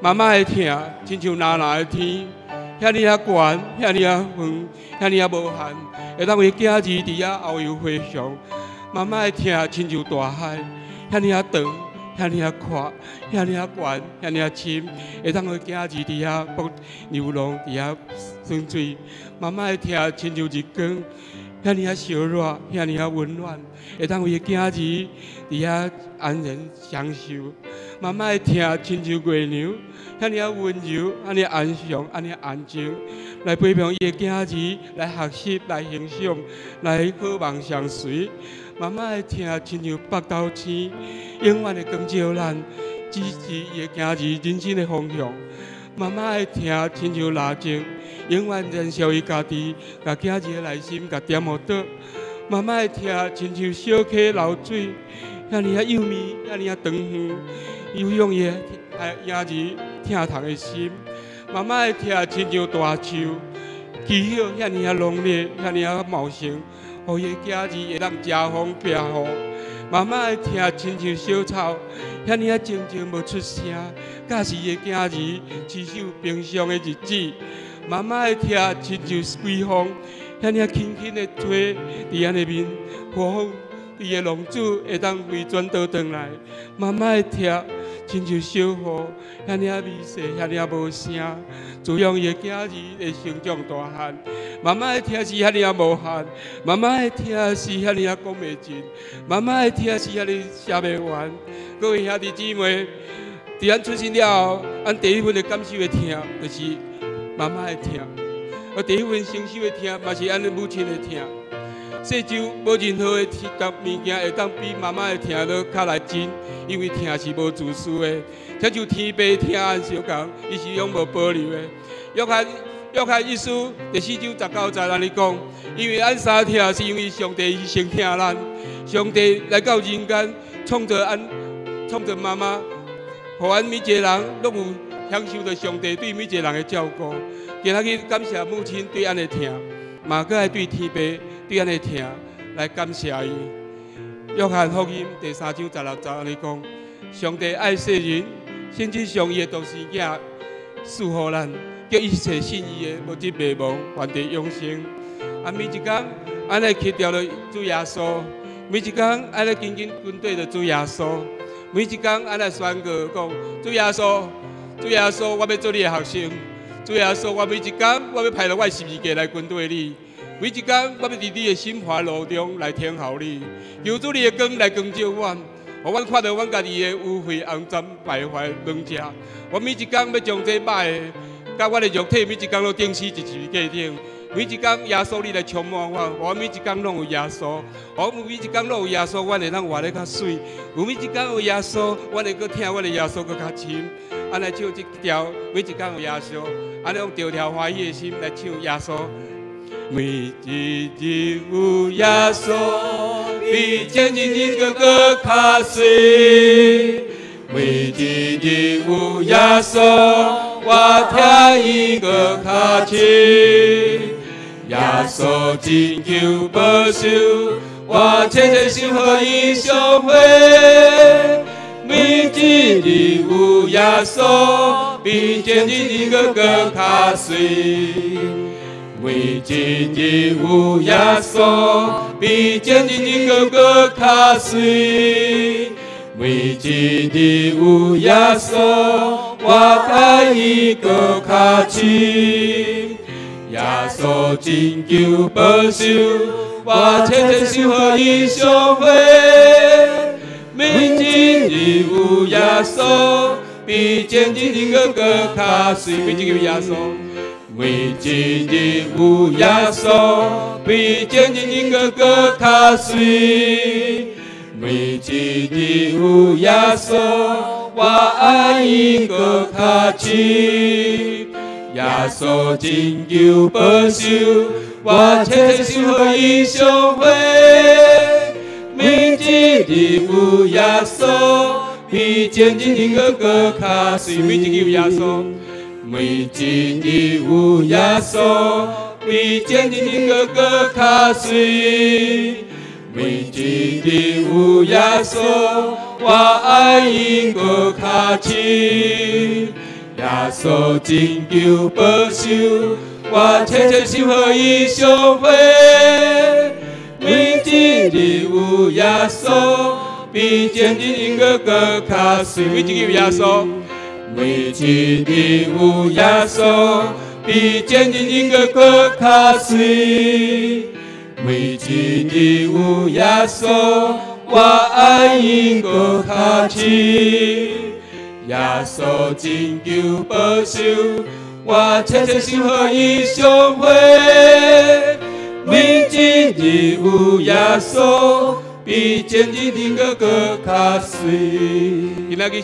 妈妈的疼，亲像蓝蓝的天，遐尼啊悬，遐尼啊远，遐尼啊无限，会当为囝儿伫遐遨游飞翔。妈妈的疼，亲像大海，遐尼啊长，遐尼啊阔，遐尼啊悬，遐尼啊深，会当为囝儿伫遐搏流浪，伫遐耍水。妈妈的疼，亲像日光。 遐尼啊烧热，遐尼啊温暖，会当为囝儿伫遐安然享受。妈妈的疼亲像月娘，遐尼啊温柔，遐尼安详，遐尼安静，来陪伴伊的囝儿来学习，来欣赏，来好梦相随。妈妈的疼亲像北斗星，永远的光照咱，指示伊的囝儿人生的方向。妈妈的疼亲像蜡烛。 永远燃烧伊家己，甲囝儿的内心，甲点好倒。妈妈的疼，亲像小溪流水，遐尼啊幼绵，遐尼啊长远，悠扬伊婴儿疼痛的心。妈妈的疼，亲像大树，枝叶遐尼啊浓烈，遐尼啊茂盛，互伊囝儿会当遮风避雨。妈妈的疼，亲像小草，遐尼啊静静无出声，教示伊的囝儿持守平常的日子。 妈妈的疼亲像微风，遐尼啊轻轻的吹伫安尼面，风伊的浪子会当回转倒转来。妈妈的疼亲像小雨，遐尼啊微细，遐尼啊无声，滋养伊的囝儿会成长大汉。妈妈的疼是遐尼啊无限，妈妈的疼是遐尼啊讲袂尽，妈妈的疼是遐尼写袂完。各位兄弟姊妹，伫咱出生了后，咱第一份的感受的疼，就是。 妈妈的疼，而第一份承受的疼，嘛是咱的母亲的疼。世上无任何的物件会当比妈妈的疼都较来真，因为疼是无自私的，亲像天父疼俺相共，伊是永无保留的。约翰一书第4章19节安尼讲，因为咱三疼是因为上帝先疼咱，上帝来到人间，创造妈妈，互咱每一个人都有。 享受着上帝对每一个人的照顾，今仔日感谢母亲对咱的疼，嘛搁爱对天父对咱的疼来感谢伊。约翰福音第3章16节安尼讲：上帝爱世人，甚至将伊的独生子赐予咱，叫一切信伊的无得灭亡，还得永生。每一天，咱来去掉了主耶稣；每一天，咱来紧紧跟对着主耶稣；每一天，咱来宣告讲：主耶稣。 主耶稣，我要做你的学生。主耶稣，我每一天我要派落我12个来跟对你。每一天我要伫你的心怀路中来听候你。求主你的光来光照我，互我看到阮家己的污秽、肮脏、败坏、软弱。我每一天要将这歹的，甲我的肉体每一天都钉死一字架顶。每一天耶稣你来充满我每一天拢有耶稣。我每一天拢有耶稣，我会当活得较水。有每一天有耶稣，我会搁听我的耶稣搁较深。 咱来唱这条，每一天有耶稣，咱用条条欢喜的心来唱耶稣。每一日有耶稣，比前一日搁较水。每一日有耶稣，我听伊搁较深。耶稣真求保守，我切切心和伊相会。 每一日有耶稣，比前一日搁较水。每一日有耶稣，比前一日搁较水。每一日有耶稣，我爱伊搁较深。耶稣真求保守，我切切心和伊相会。 每一日有耶稣，比前一日搁较水。每一日有耶稣，每一日有耶稣，比前一日搁较水。每一日有耶稣，我爱伊搁较深。耶稣真求保守，我切切心和伊相会。 每一日有耶稣，比前一日搁较水。每一日有耶稣，每一日有耶稣，比前一日搁较水。每一日有耶稣，我爱伊搁较深。 耶稣拯救保守，我切切心和伊相会。每一日有耶稣，比前日应该更较水。每一日有耶稣，每一日有耶稣，比前日应该更较水。每一日有耶稣，我爱伊更较深。耶稣拯救保守，我切切心和伊相会。每一日有耶稣，比前日应该更较水。